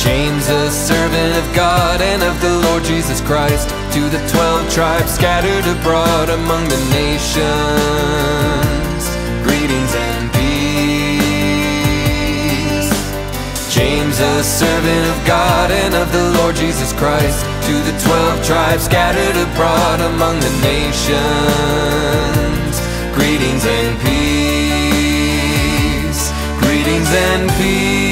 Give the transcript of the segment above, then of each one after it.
James, a servant of God and of the Lord Jesus Christ, to the 12 tribes scattered abroad among the nations, greetings and peace. James, a servant of God and of the Lord Jesus Christ, to the 12 tribes scattered abroad among the nations, greetings and peace, greetings and peace.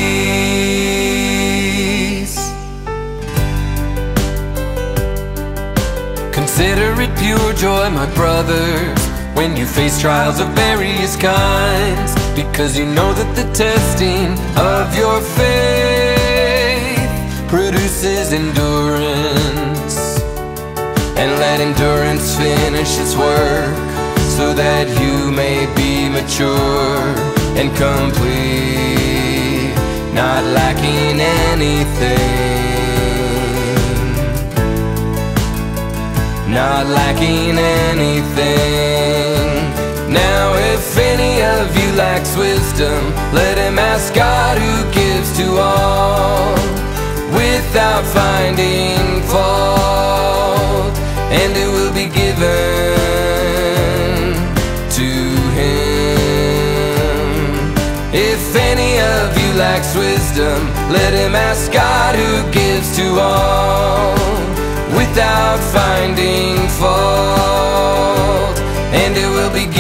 Consider it pure joy, my brothers, when you face trials of various kinds, because you know that the testing of your faith produces endurance. And let endurance finish its work, so that you may be mature and complete, not lacking anything, not lacking anything. Now if any of you lacks wisdom, let him ask God, who gives to all without finding fault, and it will be given to him. If any of you lacks wisdom, let him ask God, who gives to all without finding fault, and it will be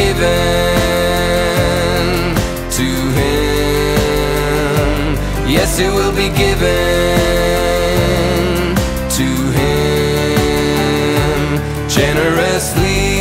given to him. Yes, it will be given to him generously.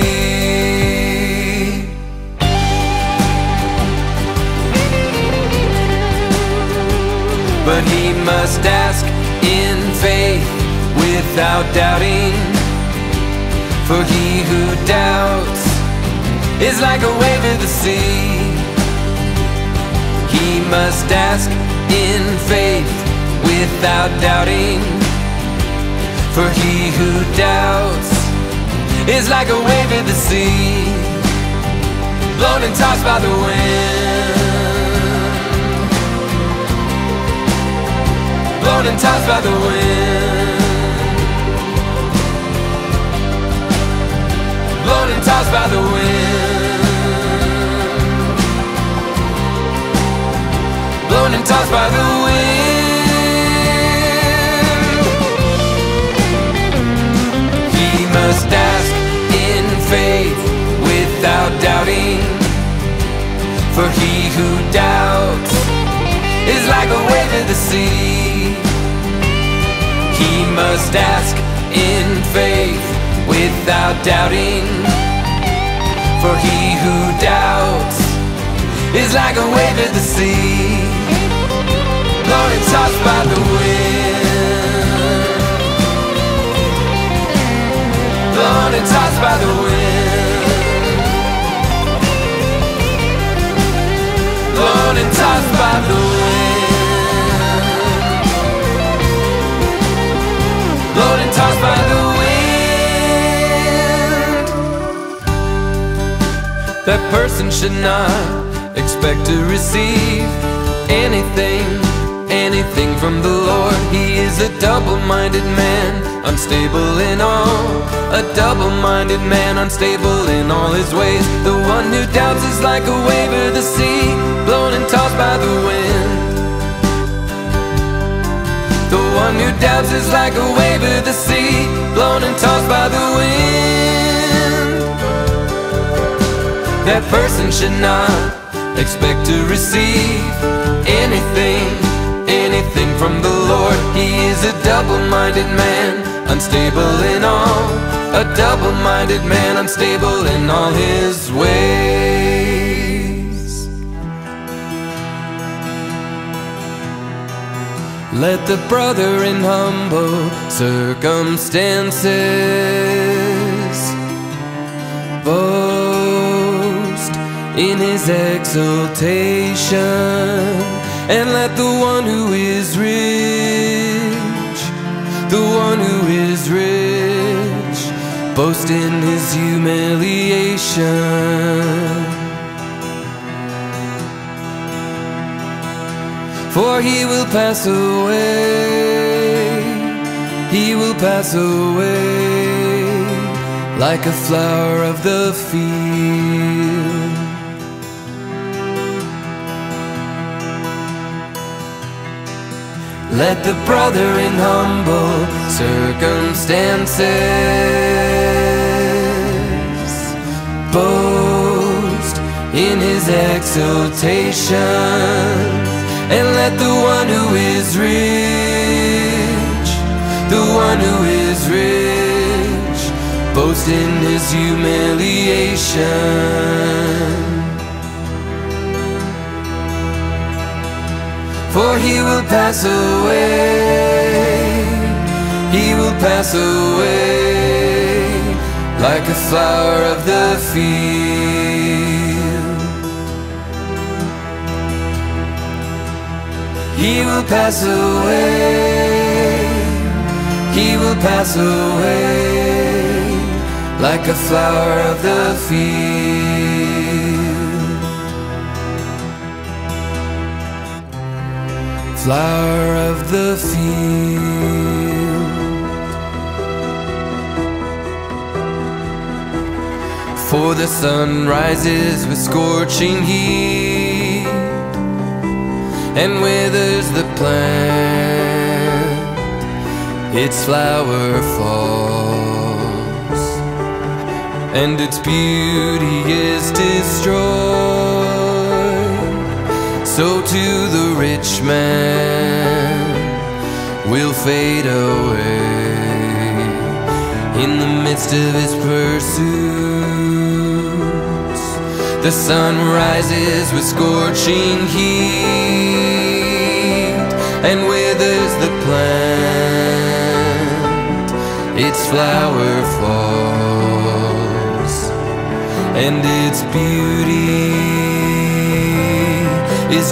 But he must ask in faith, without doubting, for he who doubts is like a wave of the sea. He must ask in faith, without doubting, for he who doubts is like a wave of the sea, blown and tossed by the wind, blown and tossed by the wind, blown and tossed by the wind, blown and tossed by the wind. He must ask in faith, without doubting, for he who doubts is like a wave of the sea. He must ask in faith, without doubting, for he who doubts is like a wave of the sea, blown and tossed by the wind, blown and tossed by the wind, blown and tossed by the wind, blown and tossed by the wind. That person should not expect to receive anything from the Lord. He is a double-minded man, unstable in all, a double-minded man, unstable in all his ways. The one who doubts is like a wave of the sea, blown and tossed by the wind. The one who doubts is like a wave of the sea, blown and tossed by the wind. That person should not expect to receive anything from the Lord. He is a double-minded man, unstable in all, a double-minded man, unstable in all his ways. Let the brother in humble circumstances boast in his exaltation, and let the one who is rich, the one who is rich, boast in his humiliation. For for he will pass away, he will pass away like a flower of the field. Let the brother in humble circumstances boast in his exaltation, and let the one who is rich, the one who is rich, boast in his humiliation. For he will pass away, he will pass away like a flower of the field. He will pass away, he will pass away like a flower of the field. Flower of the field. For the sun rises with scorching heat and withers the plant, its flower falls, and its beauty is destroyed. So too the rich man will fade away in the midst of his pursuits. The sun rises with scorching heat and withers the plant, its flower falls, and its beauty is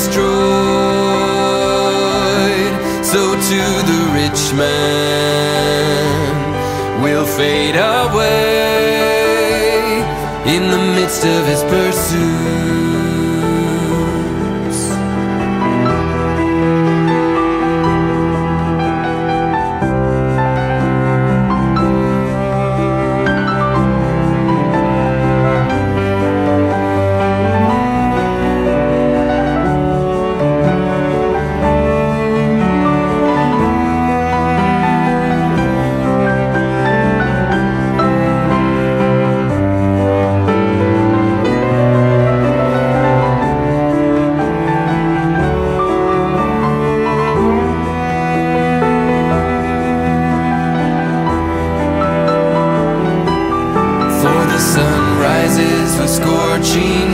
destroyed. So too the rich man will fade away in the midst of his pursuits. Sun rises with scorching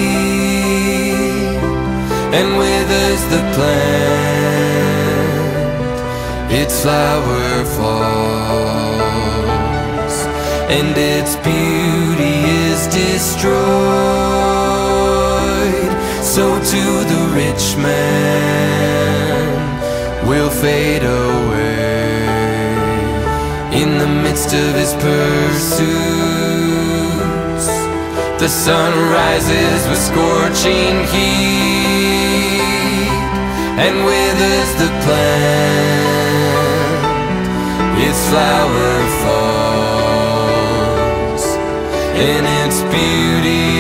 heat and withers the plant, its flower falls, and its beauty is destroyed. So too the rich man will fade away in the midst of his pursuit. The sun rises with scorching heat and withers the plant, its flower falls, and its beauty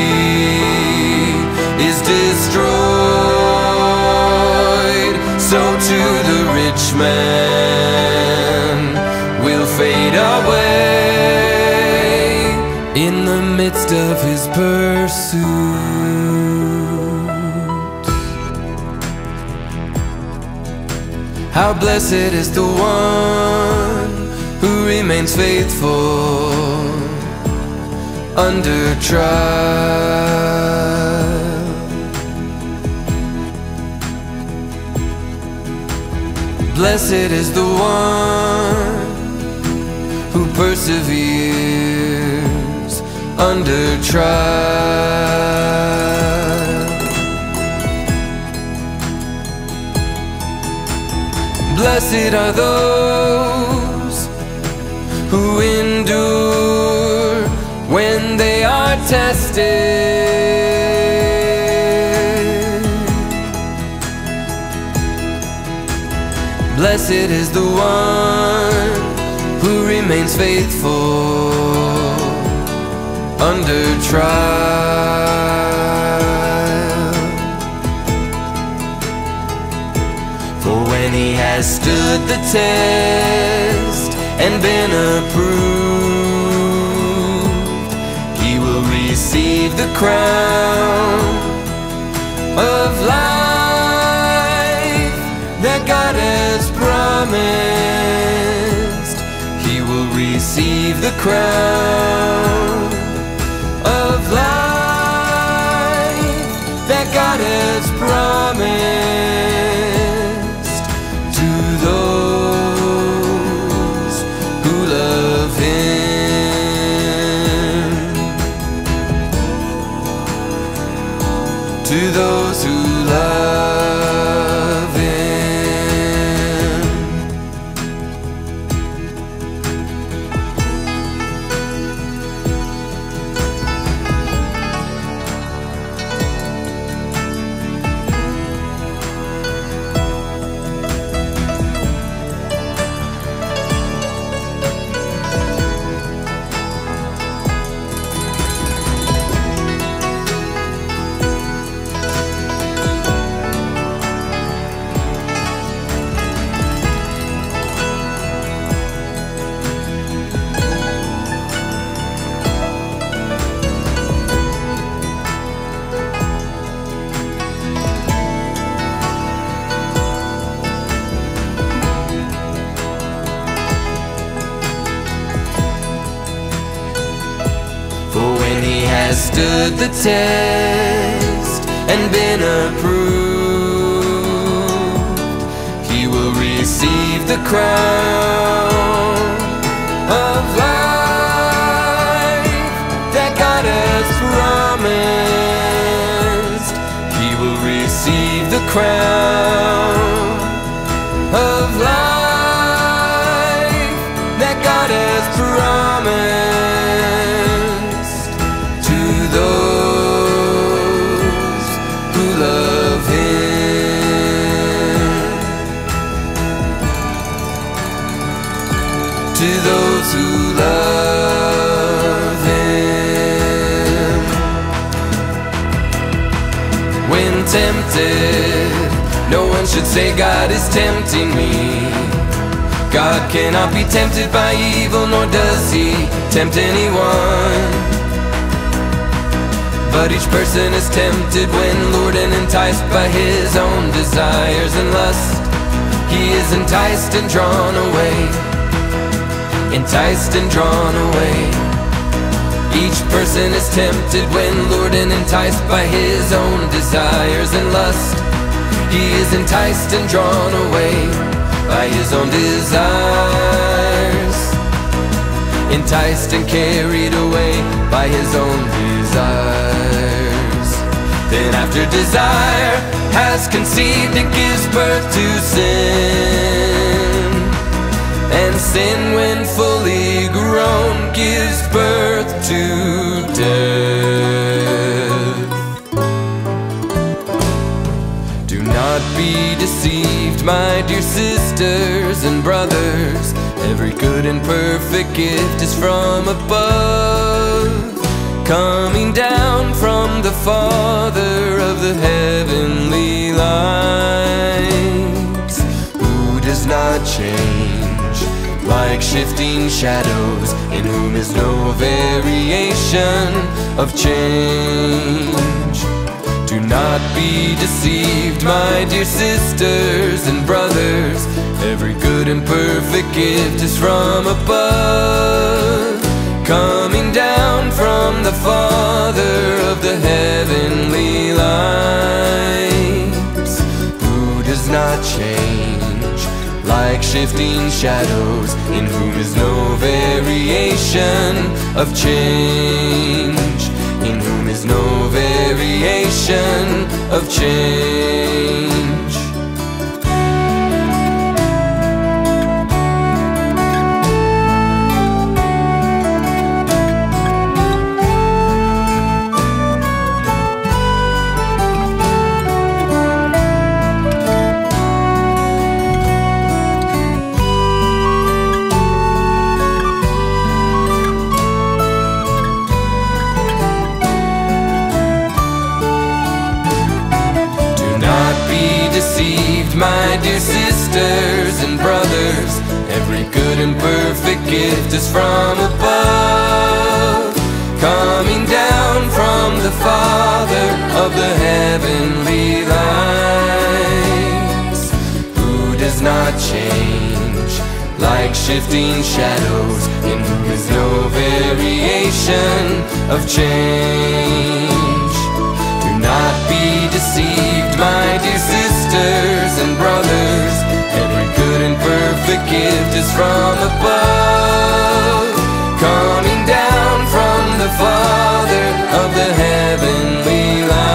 is destroyed. So too the rich man will fade away in the midst of his pursuit. How blessed is the one who remains faithful under trial. Blessed is the one who perseveres under trial. Blessed are those who endure when they are tested. Blessed is the one who remains faithful under trial. For when he has stood the test and been approved, he will receive the crown of life that God has promised. He will receive the crown of life that God has promised to those who love him, to those who love him. Has stood the test and been approved, he will receive the crown of life that God has promised. He will receive the crown of life that God has promised. To those who love him. When tempted, no one should say God is tempting me. God cannot be tempted by evil, nor does he tempt anyone. But each person is tempted when lured and enticed by his own desires and lust. He is enticed and drawn away, enticed and drawn away. Each person is tempted when lured and enticed by his own desires and lust. He is enticed and drawn away by his own desires, enticed and carried away by his own desires. Then after desire has conceived, it gives birth to sin. And sin, when fully grown, gives birth to death. Do not be deceived, my dear sisters and brothers. Every good and perfect gift is from above, coming down from the Father of the heavenly lights, who does not change like shifting shadows, in whom is no variation of change. Do not be deceived, my dear sisters and brothers. Every good and perfect gift is from above, coming down from the Father of the heavenly lights, who does not change like shifting shadows, in whom is no variation of change, in whom is no variation of change. my dear sisters and brothers, every good and perfect gift is from above, coming down from the Father of the heavenly lights, who does not change like shifting shadows, in whom is no variation of change. Do not be deceived, my dear sisters and brothers, every good and perfect gift is from above, coming down from the Father of the heavenly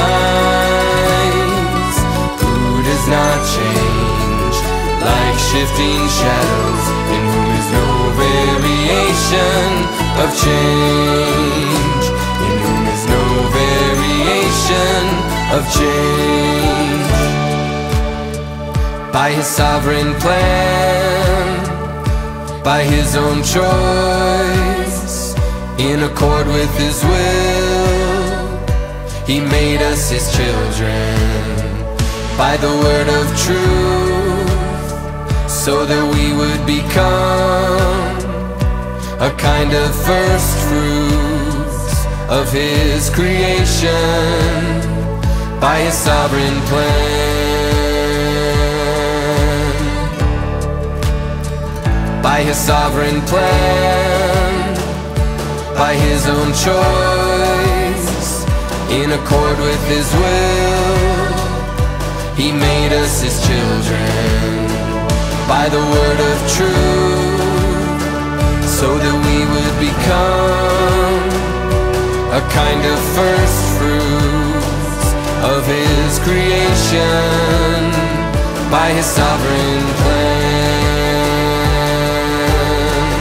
lights, who does not change like shifting shadows, in whom is no variation of change, in whom is no variation of change. By His sovereign plan, by His own choice, in accord with His will, He made us His children by the word of truth, so that we would become a kind of first fruits of His creation, by His sovereign plan, by His sovereign plan, by His own choice, in accord with His will, He made us His children by the word of truth, so that we would become a kind of first fruits of His creation, by His sovereign plan,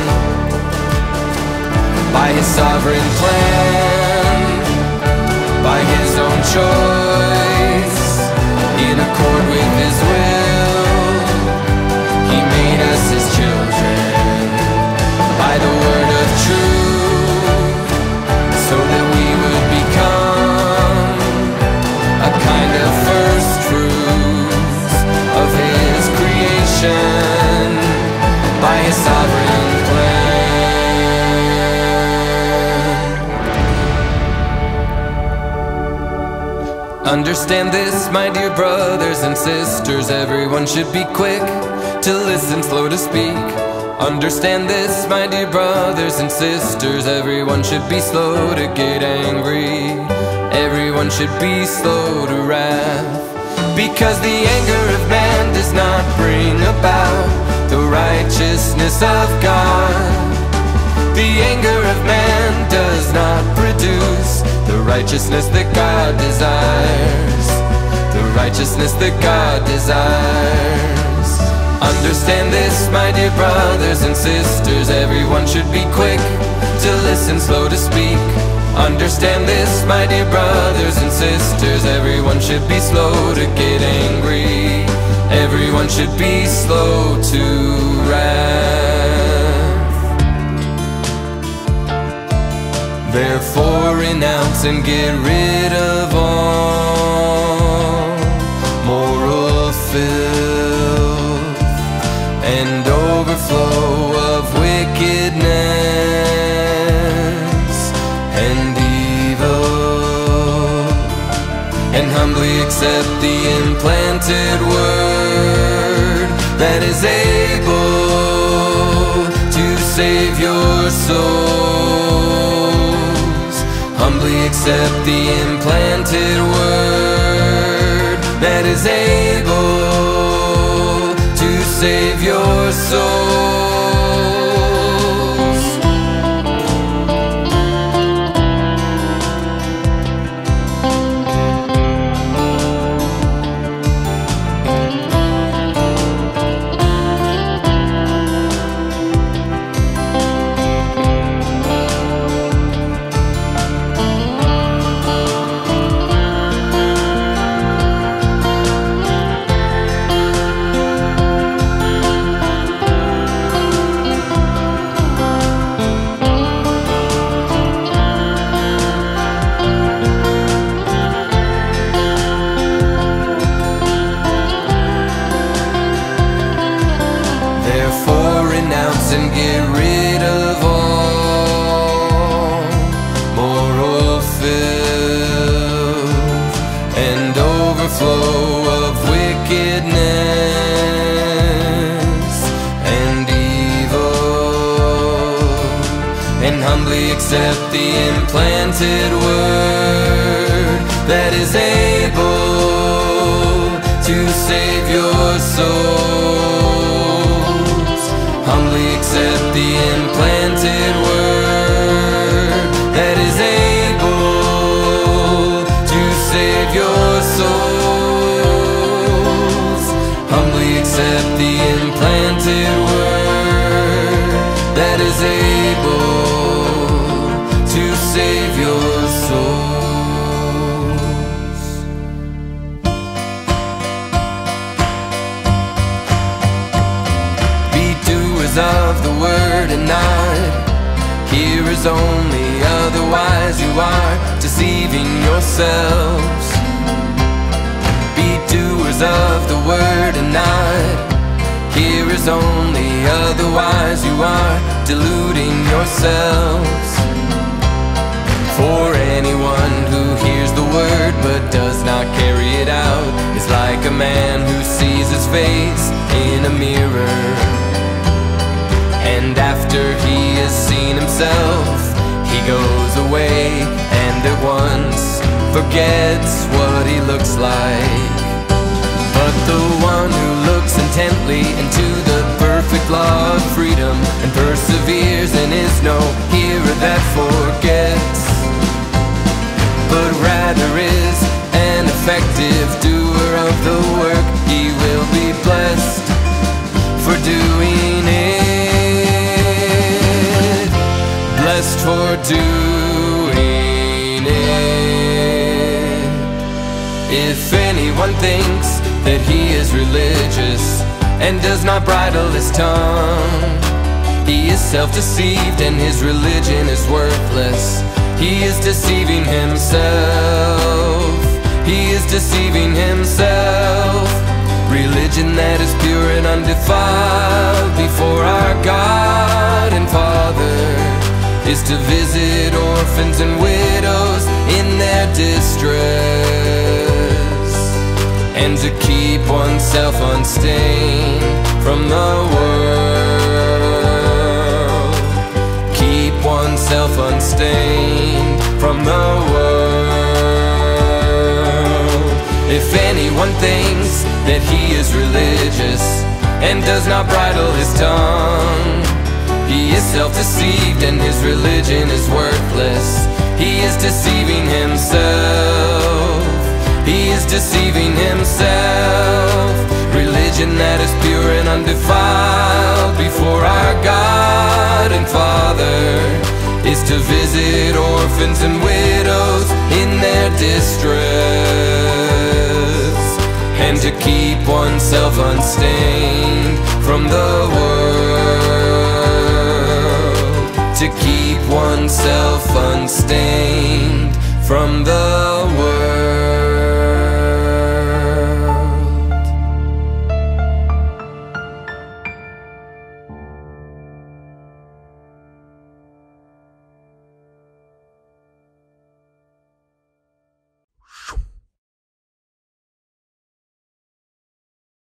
by His sovereign plan, by His own choice, in accord with His will, He made us His children by the word of truth, so that we would become a kind of first fruits of His creation, by His sovereign plan. Understand this, my dear brothers and sisters, everyone should be quick to listen, slow to speak. Understand this, my dear brothers and sisters, everyone should be slow to get angry, everyone should be slow to wrath, because the anger of man does not bring about the righteousness of God. The anger of man does not produce the righteousness that God desires, the righteousness that God desires. Understand this, my dear brothers and sisters, everyone should be quick to listen, slow to speak. Understand this, my dear brothers and sisters, everyone should be slow to get angry, everyone should be slow to wrath. Therefore renounce and get rid of all moral filth and overflow of wickedness and evil, and humbly accept the implanted word that is able to save your souls. Humbly accept the implanted word that is able to save your souls. and get rid of all moral filth and overflow of wickedness and evil, and humbly accept the implanted word that is able to save your souls. Humbly accept the implanted word that is able to save your souls. Humbly accept the implanted word that is able to save your souls. Of the word and not hearers only, otherwise you are deceiving yourselves. Be doers of the word and not hearers only, otherwise you are deluding yourselves. For anyone who hears the word but does not carry it out is like a man who sees his face in a mirror, and after he has seen himself, he goes away and at once forgets what he looks like. But the one who looks intently into the perfect law of freedom and perseveres and is no hearer that forgets, but rather is an effective doer of the work, he will be blessed for doing it. Blessed for doing it. If anyone thinks that he is religious and does not bridle his tongue, he is self-deceived and his religion is worthless. He is deceiving himself. He is deceiving himself. Religion that is pure and undefiled before our God and Father is to visit orphans and widows in their distress, and to keep oneself unstained from the world. Keep oneself unstained from the world. If anyone thinks that he is religious and does not bridle his tongue, he is self-deceived and his religion is worthless. He is deceiving himself. He is deceiving himself. Religion that is pure and undefiled before our God and Father is to visit orphans and widows in their distress, and to keep oneself unstained from the world. To keep oneself unstained from the